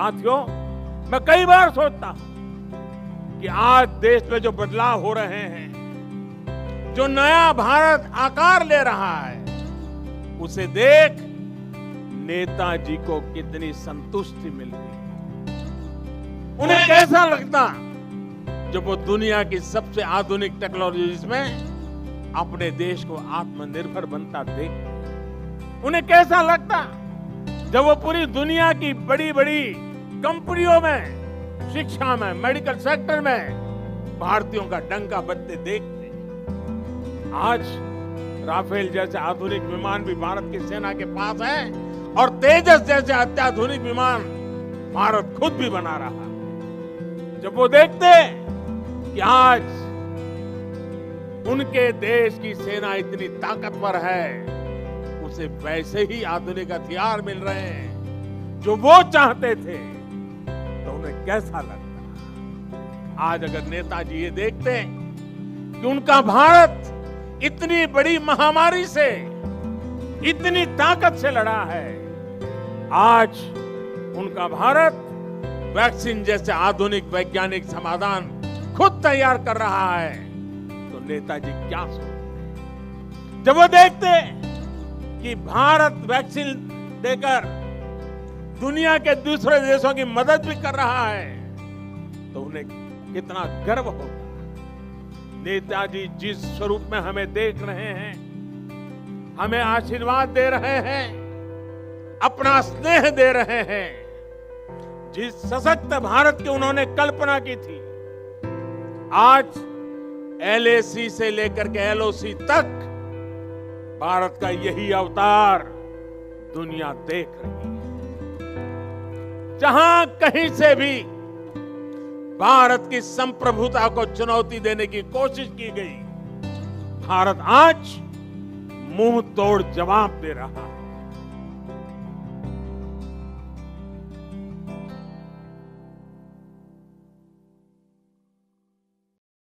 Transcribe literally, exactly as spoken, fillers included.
साथियों, मैं कई बार सोचता हूं कि आज देश में जो बदलाव हो रहे हैं, जो नया भारत आकार ले रहा है, उसे देख नेताजी को कितनी संतुष्टि मिलती। उन्हें कैसा लगता जब वो दुनिया की सबसे आधुनिक टेक्नोलॉजीज में अपने देश को आत्मनिर्भर बनता देख। उन्हें कैसा लगता जब वो पूरी दुनिया की बड़ी बड़ी कंपनियों में, शिक्षा में, मेडिकल सेक्टर में भारतीयों का डंका बजते देखते। आज राफेल जैसे आधुनिक विमान भी भारत की सेना के पास है और तेजस जैसे अत्याधुनिक विमान भारत खुद भी बना रहा है। जब वो देखते कि आज उनके देश की सेना इतनी ताकतवर है, उसे वैसे ही आधुनिक हथियार मिल रहे हैं जो वो चाहते थे, तो उन्हें कैसा लगता। आज अगर नेताजी ये देखते कि उनका भारत इतनी बड़ी महामारी से, इतनी ताकत से लड़ा है, आज उनका भारत वैक्सीन जैसे आधुनिक वैज्ञानिक समाधान खुद तैयार कर रहा है, तो नेताजी क्या सोचते। जब वो देखते कि भारत वैक्सीन देकर दुनिया के दूसरे देशों की मदद भी कर रहा है, तो उन्हें कितना गर्व होता। नेताजी जिस स्वरूप में हमें देख रहे हैं, हमें आशीर्वाद दे रहे हैं, अपना स्नेह दे रहे हैं, जिस सशक्त भारत की उन्होंने कल्पना की थी, आज एल ए सी से लेकर के एल ओ सी तक भारत का यही अवतार दुनिया देख रही है। जहां कहीं से भी भारत की संप्रभुता को चुनौती देने की कोशिश की गई, भारत आज मुंह तोड़ जवाब दे रहा है।